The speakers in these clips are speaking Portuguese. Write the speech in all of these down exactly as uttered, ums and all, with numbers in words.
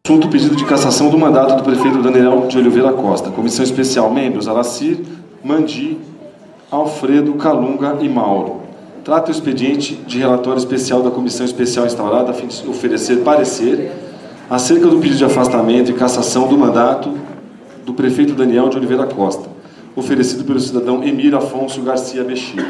Assunto: pedido de cassação do mandato do prefeito Daniel de Oliveira Costa. Comissão especial: membros Alacir, Mandi, Alfredo, Calunga e Mauro. Trata o expediente de relatório especial da comissão especial instaurada a fim de oferecer parecer acerca do pedido de afastamento e cassação do mandato do prefeito Daniel de Oliveira Costa, oferecido pelo cidadão Emir Afonso Garcia Bechir,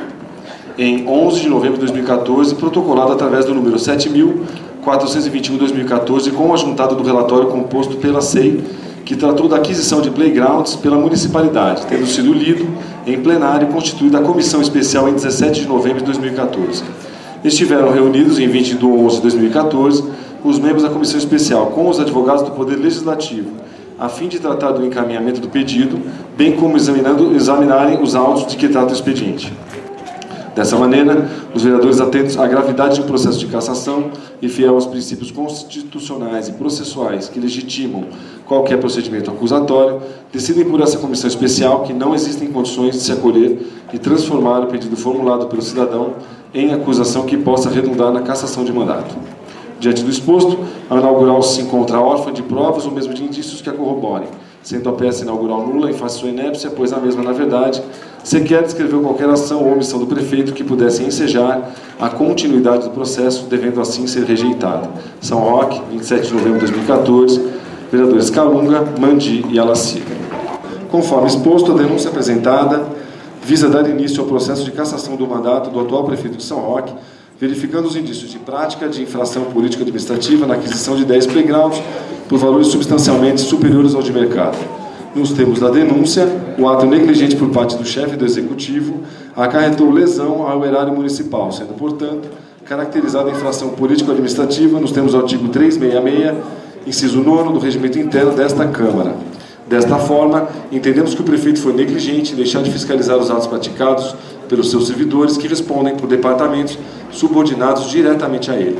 em onze de novembro de dois mil e quatorze, protocolado através do número sete mil quatrocentos e vinte e um de dois mil e quatorze, com o adjuntado do relatório composto pela S E I, que tratou da aquisição de playgrounds pela municipalidade, tendo sido lido em plenário e constituída a comissão especial em dezessete de novembro de dois mil e quatorze. Estiveram reunidos em vinte de onze de dois mil e quatorze os membros da comissão especial com os advogados do Poder Legislativo, a fim de tratar do encaminhamento do pedido, bem como examinando, examinarem os autos de que trata o expediente. Dessa maneira, os vereadores, atentos à gravidade de um processo de cassação e fiel aos princípios constitucionais e processuais que legitimam qualquer procedimento acusatório, decidem por essa comissão especial que não existem condições de se acolher e transformar o pedido formulado pelo cidadão em acusação que possa redundar na cassação de mandato. Diante do exposto, a inaugural se encontra órfã de provas ou mesmo de indícios que a corroborem, sendo a peça inaugural nula em face sua inépcia, pois a mesma, na verdade, sequer descreveu qualquer ação ou omissão do prefeito que pudesse ensejar a continuidade do processo, devendo assim ser rejeitada. São Roque, vinte e sete de novembro de dois mil e quatorze, vereadores Calunga, Mandi e Alacir. Conforme exposto, a denúncia apresentada visa dar início ao processo de cassação do mandato do atual prefeito de São Roque, verificando os indícios de prática de infração político-administrativa na aquisição de dez playgrounds por valores substancialmente superiores ao de mercado. Nos termos da denúncia, o ato negligente por parte do chefe do Executivo acarretou lesão ao erário municipal, sendo, portanto, caracterizada a infração político-administrativa nos termos do artigo trezentos e sessenta e seis, inciso nono do Regimento Interno desta Câmara. Desta forma, entendemos que o prefeito foi negligente em deixar de fiscalizar os atos praticados pelos seus servidores, que respondem por departamentos subordinados diretamente a ele.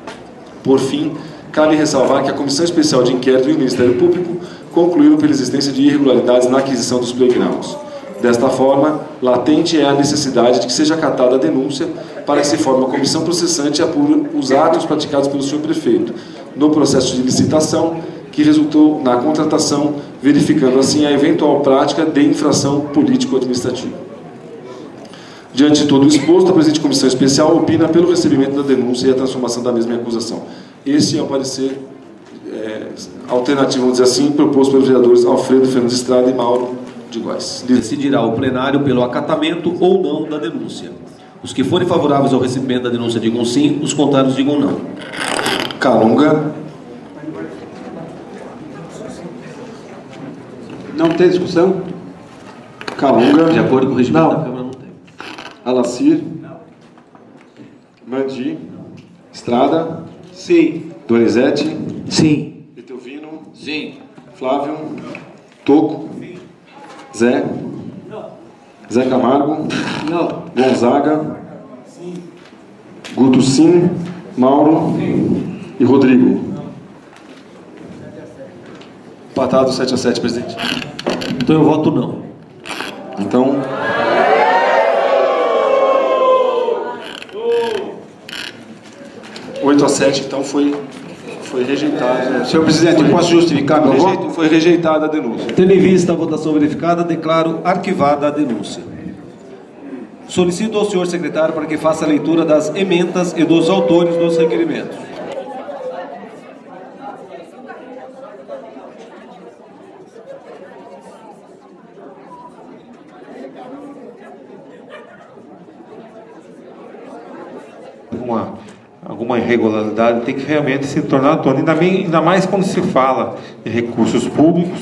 Por fim, cabe ressalvar que a Comissão Especial de Inquérito e o Ministério Público concluíram pela existência de irregularidades na aquisição dos playgrounds. Desta forma, latente é a necessidade de que seja acatada a denúncia para que se forme uma comissão processante e apure os atos praticados pelo senhor prefeito no processo de licitação que resultou na contratação, verificando assim a eventual prática de infração político-administrativa. Diante de todo o exposto, a presente comissão especial opina pelo recebimento da denúncia e a transformação da mesma em acusação. Esse é o parecer é, alternativo, vamos dizer assim, proposto pelos vereadores Alfredo Fernandes Estrada e Mauro de Góes. Decidirá o plenário pelo acatamento ou não da denúncia. Os que forem favoráveis ao recebimento da denúncia digam sim, os contrários digam não. Calunga. Não tem discussão? Calunga. De acordo com o regimento não. da Câmara, não tem. Alacir. Mandi. Estrada. Sim. Donizete. Sim. Etelvino. Sim. Flávio. Toco. Sim. Zé. Não. Zé Camargo. Não. Gonzaga. Sim. Guto Sim. Mauro. Sim. E Rodrigo. Empatado sete a sete, presidente. Então eu voto não. Então... oito a sete, então foi, foi rejeitado. Senhor presidente, foi, posso justificar meu rejeito, voto? Foi rejeitada a denúncia. Tendo em vista a votação verificada, declaro arquivada a denúncia. Solicito ao senhor secretário para que faça a leitura das emendas e dos autores dos requerimentos. Uma, alguma irregularidade tem que realmente se tornar à tona, ainda, bem, ainda mais quando se fala de recursos públicos.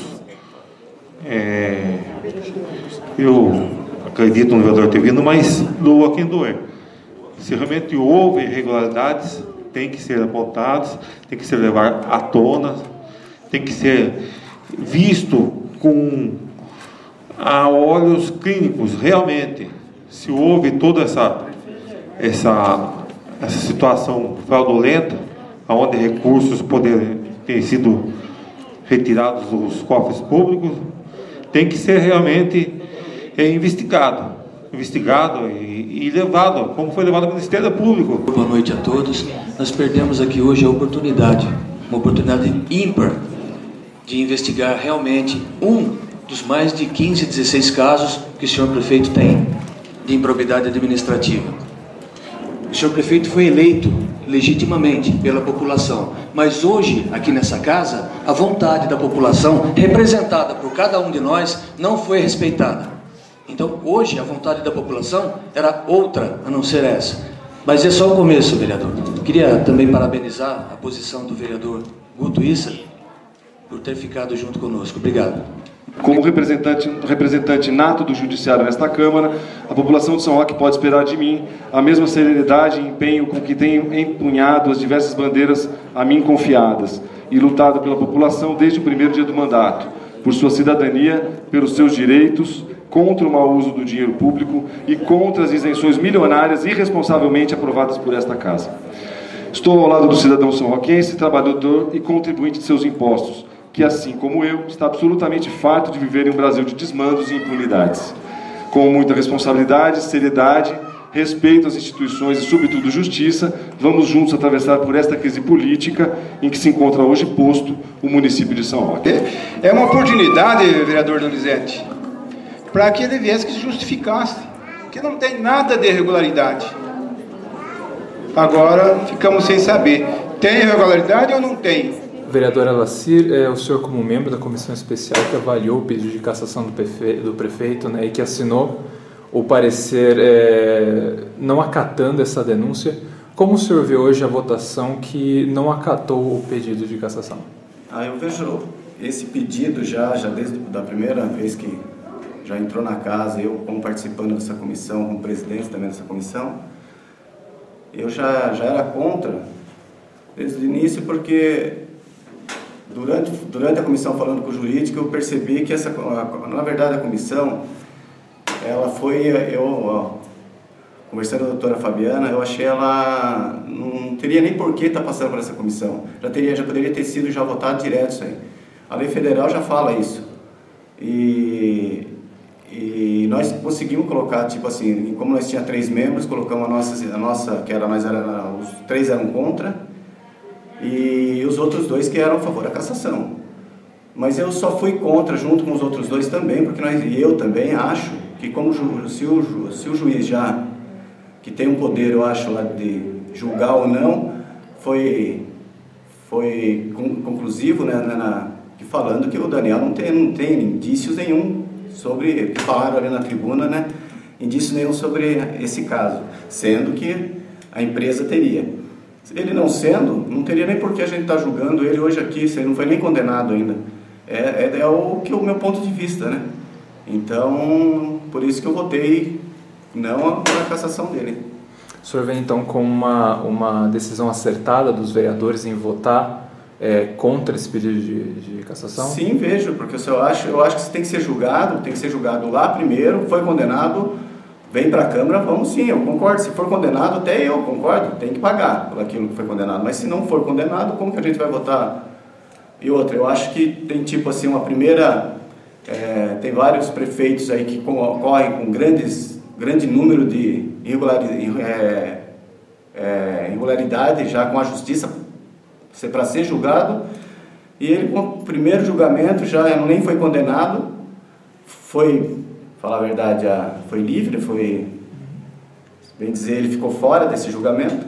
É, eu acredito no vereador ter vindo, mas doa quem doer. Se realmente houve irregularidades, tem que ser apontados, tem que ser levar à tona, tem que ser visto com a olhos clínicos, realmente, se houve toda essa essa essa situação fraudulenta, onde recursos poderiam ter sido retirados dos cofres públicos, tem que ser realmente é, investigado, investigado e, e levado, como foi levado ao Ministério Público. Boa noite a todos. Nós perdemos aqui hoje a oportunidade, uma oportunidade ímpar de investigar realmente um dos mais de quinze, dezesseis casos que o senhor prefeito tem de improbidade administrativa. O senhor prefeito foi eleito legitimamente pela população, mas hoje, aqui nessa casa, a vontade da população, representada por cada um de nós, não foi respeitada. Então, hoje, a vontade da população era outra, a não ser essa. Mas é só o começo, vereador. Queria também parabenizar a posição do vereador Guto Issa por ter ficado junto conosco. Obrigado. Como representante, representante nato do Judiciário nesta Câmara, a população de São Roque pode esperar de mim a mesma serenidade e empenho com que tenho empunhado as diversas bandeiras a mim confiadas e lutado pela população desde o primeiro dia do mandato, por sua cidadania, pelos seus direitos, contra o mau uso do dinheiro público e contra as isenções milionárias irresponsavelmente aprovadas por esta Casa. Estou ao lado do cidadão são-roquense, trabalhador e contribuinte de seus impostos, que, assim como eu, está absolutamente farto de viver em um Brasil de desmandos e impunidades. Com muita responsabilidade, seriedade, respeito às instituições e, sobretudo, justiça, vamos juntos atravessar por esta crise política em que se encontra hoje posto o município de São Roque. É uma oportunidade, vereador Donizete, para que ele viesse que se justificasse, que não tem nada de irregularidade. Agora ficamos sem saber, tem irregularidade ou não tem? Vereador Alacir, é, o senhor como membro da comissão especial que avaliou o pedido de cassação do prefeito, do prefeito né, e que assinou o parecer é, não acatando essa denúncia, como o senhor vê hoje a votação que não acatou o pedido de cassação? Ah, eu vejo esse pedido já, já desde a primeira vez que já entrou na casa, eu como participando dessa comissão, como presidente também dessa comissão, eu já, já era contra desde o início, porque Durante, durante a comissão falando com o jurídico, eu percebi que essa, na verdade, a comissão, ela foi, eu, ó, conversando com a doutora Fabiana, eu achei ela, não teria nem por que estar passando por essa comissão, já, teria, já poderia ter sido já votado direto isso aí. A lei federal já fala isso. E, e nós conseguimos colocar, tipo assim, como nós tínhamos três membros, colocamos a nossa, a nossa que era, nós era, os três eram contra, e os outros dois que eram a favor da cassação. Mas eu só fui contra, junto com os outros dois também, porque nós, e eu também acho que como ju, se, o ju, se o juiz já, que tem um poder, eu acho, lá de julgar ou não, foi, foi conclusivo, né, na, falando que o Daniel não tem, não tem indícios nenhum sobre, que falaram ali na tribuna, né, indício nenhum sobre esse caso, sendo que a empresa teria. Ele não sendo, não teria nem por que a gente estar tá julgando ele hoje aqui, se ele não foi nem condenado ainda. É, é, é o que o meu ponto de vista, né? Então, por isso que eu votei não pela cassação dele. O senhor vem então com uma, uma decisão acertada dos vereadores em votar é, contra esse pedido de, de cassação? Sim, vejo, porque eu acho, eu acho que você tem que ser julgado, tem que ser julgado lá primeiro, foi condenado, vem para a Câmara, vamos sim, eu concordo. Se for condenado, até eu concordo, tem que pagar por aquilo que foi condenado. Mas se não for condenado, como que a gente vai votar? E outra, eu acho que tem tipo assim, uma primeira... É, tem vários prefeitos aí que ocorrem com grandes, grande número de irregularidade, é, é, irregularidade já com a justiça para ser julgado. E ele, com o primeiro julgamento, já nem foi condenado, foi... falar a verdade, foi livre, foi, bem dizer, ele ficou fora desse julgamento.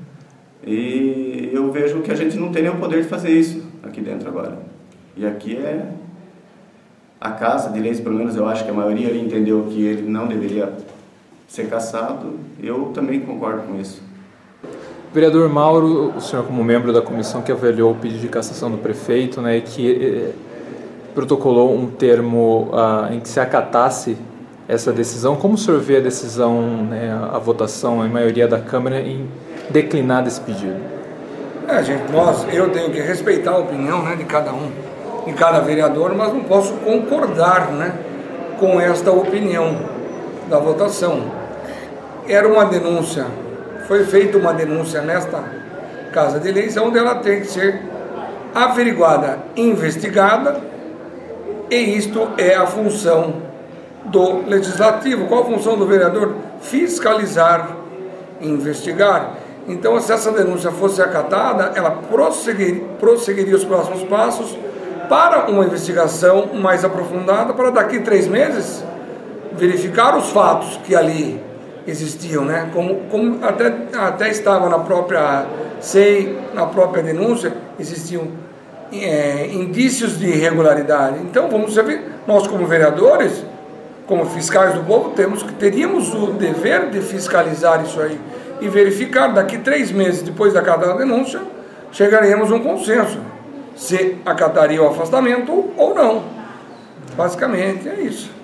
E eu vejo que a gente não tem nem o poder de fazer isso aqui dentro agora. E aqui é a Casa de Leis, pelo menos eu acho que a maioria ali entendeu que ele não deveria ser cassado. Eu também concordo com isso. Vereador Mauro, o senhor como membro da comissão que avaliou o pedido de cassação do prefeito, né, que... É, protocolou um termo uh, em que se acatasse essa decisão. Como o senhor vê a decisão, né, a votação, em maioria da Câmara, em declinar desse pedido? É, gente, nós, eu tenho que respeitar a opinião, né, de cada um, de cada vereador, mas não posso concordar, né, com esta opinião da votação. Era uma denúncia, foi feita uma denúncia nesta Casa de Leis, onde ela tem que ser averiguada, investigada. E isto é a função do Legislativo. Qual a função do vereador? Fiscalizar, investigar. Então, se essa denúncia fosse acatada, ela prosseguiria, prosseguiria os próximos passos para uma investigação mais aprofundada, para daqui a três meses verificar os fatos que ali existiam, né? Como, como até, até estava na própria S E I, na própria denúncia, existiam é, indícios de irregularidade. Então, vamos saber, nós como vereadores, como fiscais do povo, temos, teríamos o dever de fiscalizar isso aí e verificar, daqui três meses depois da cada denúncia, chegaremos a um consenso, se acataria o afastamento ou não. Basicamente é isso.